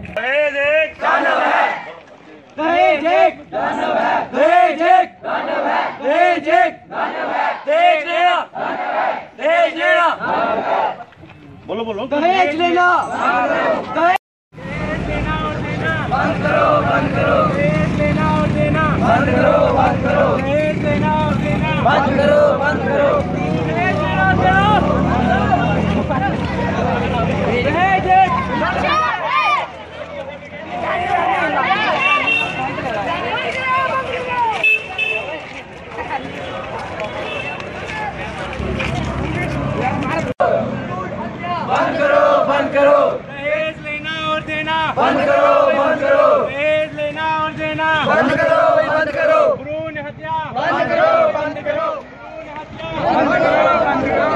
दहेज एक दानव है, दहेज एक दानव है, दहेज एक दानव है, दहेज एक दानव है, दहेज लेना, दहेज लेना, बोलो बोलो, दहेज लेना, दहेज लेना और देना बंद करो, बंद करो, दहेज लेना और देना बंद करो, बंद करो, दहेज लेना और देना बंद करो, बंद करो, दहेज लेना और देना दहेज एक बंद करो, बंद करो, दहेज लेना और देना बंद करो, बंद करो, दहेज लेना और देना बंद करो, बंद करो, भ्रूण हत्या बंद करो, बंद करो, भ्रूण हत्या बंद करो, बंद करो।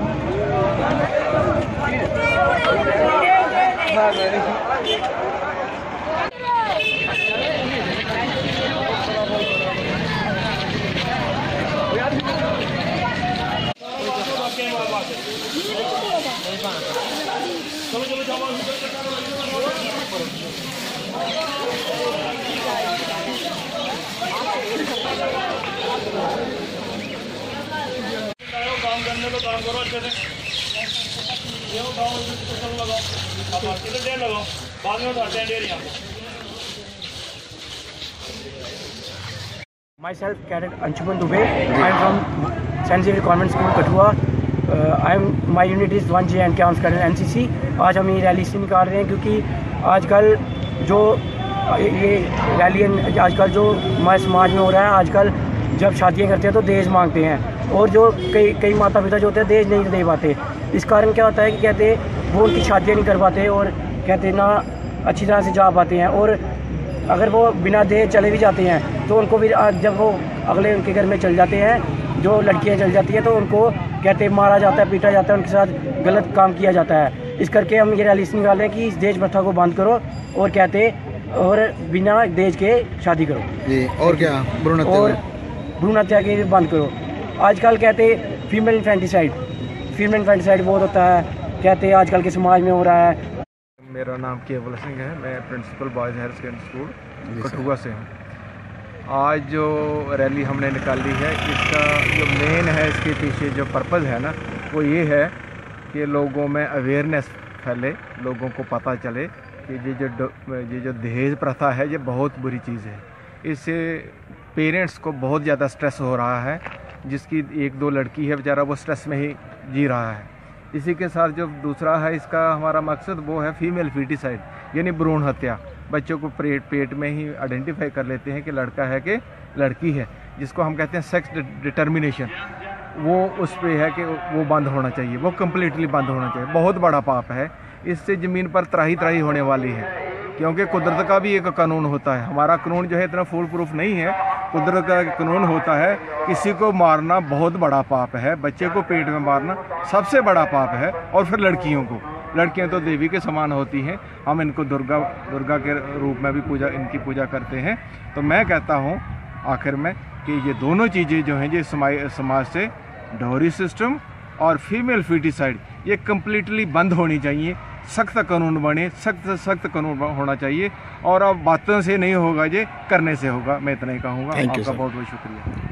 काम करने को काम करो अच्छे से, ये उठाओ, चलो लगाओ, अब इधर डेढ़ लगाओ, बाद में उठाते हैं डेढ़ यहाँ। Myself, Cadet Anshuman Dubey. I am from St. Xavier Convent School, Kathua. My unit is 1J and Camps Cadet NCC. आज हम ये रैली इसलिए निकाल रहे हैं क्योंकि आजकल जो ये रैली आजकल जो हमारे समाज में हो रहा है, आजकल जब शादियां करते हैं तो दहेज मांगते हैं और जो कई माता पिता जो होते हैं दहेज नहीं दे पाते। इस कारण क्या होता है कि कहते वो उनकी शादियाँ नहीं कर पाते और कहते ना अच्छी तरह से जा पाते हैं, और अगर वो बिना दहेज चले भी जाते हैं तो उनको भी जब वो अगले उनके घर में चल जाते हैं, जो लड़कियां चल जाती हैं तो उनको कहते मारा जाता है, पीटा जाता है, उनके साथ गलत काम किया जाता है। इस करके हम ये रैली निकालें कि इस दहेज प्रथा को बंद करो और कहते और बिना दहेज के शादी करो जी। और क्या भ्रूण हत्या के बंद करो। आजकल कहते फीमेल इन्फेंटिसाइड बहुत होता है, कहते आजकल के समाज में हो रहा है। मेरा नाम केवल सिंह है, मैं principal boys higher secondary school Kathua से हूँ। आज जो रैली हमने निकाली है, इसका जो मेन है, इसके पीछे जो पर्पज़ है ना, वो ये है कि लोगों में अवेयरनेस फैले, लोगों को पता चले कि ये जो दहेज प्रथा है ये बहुत बुरी चीज़ है। इससे पेरेंट्स को बहुत ज़्यादा स्ट्रेस हो रहा है, जिसकी 1-2 लड़की है बेचारा वो स्ट्रेस में ही जी रहा है। इसी के साथ जो दूसरा है इसका हमारा मकसद वो है फीमेल फीटिसाइड, यानी भ्रूण हत्या। बच्चों को पेट में ही आइडेंटिफाई कर लेते हैं कि लड़का है कि लड़की है, जिसको हम कहते हैं सेक्स डिटर्मिनेशन। वो उस पे है कि वो बंद होना चाहिए, वो कम्प्लीटली बंद होना चाहिए। बहुत बड़ा पाप है, इससे ज़मीन पर त्राही होने वाली है, क्योंकि कुदरत का भी एक कानून होता है। हमारा कानून जो है इतना फुल प्रूफ नहीं है, कुदरत का कानून होता है किसी को मारना बहुत बड़ा पाप है, बच्चे को पेट में मारना सबसे बड़ा पाप है, और फिर लड़कियां तो देवी के समान होती हैं। हम इनको दुर्गा के रूप में भी इनकी पूजा करते हैं। तो मैं कहता हूँ आखिर में कि ये दोनों चीज़ें जो हैं ये समाज से डाउरी सिस्टम और फीमेल फीटिसाइड ये कम्प्लीटली बंद होनी चाहिए। सख्त कानून बने, सख्त कानून होना चाहिए, और अब बातों से नहीं होगा, ये करने से होगा। मैं इतना ही कहूँगा। आपका बहुत बहुत शुक्रिया।